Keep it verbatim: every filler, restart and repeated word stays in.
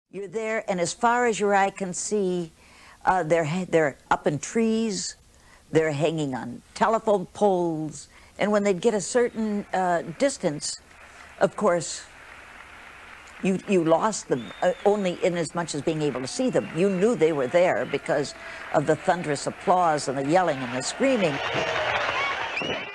You're there, and as far as your eye can see, uh, they're, they're up in trees, they're hanging on telephone poles, and when they'd get a certain uh, distance, of course, you, you lost them, uh, only in as much as being able to see them. You knew they were there because of the thunderous applause and the yelling and the screaming.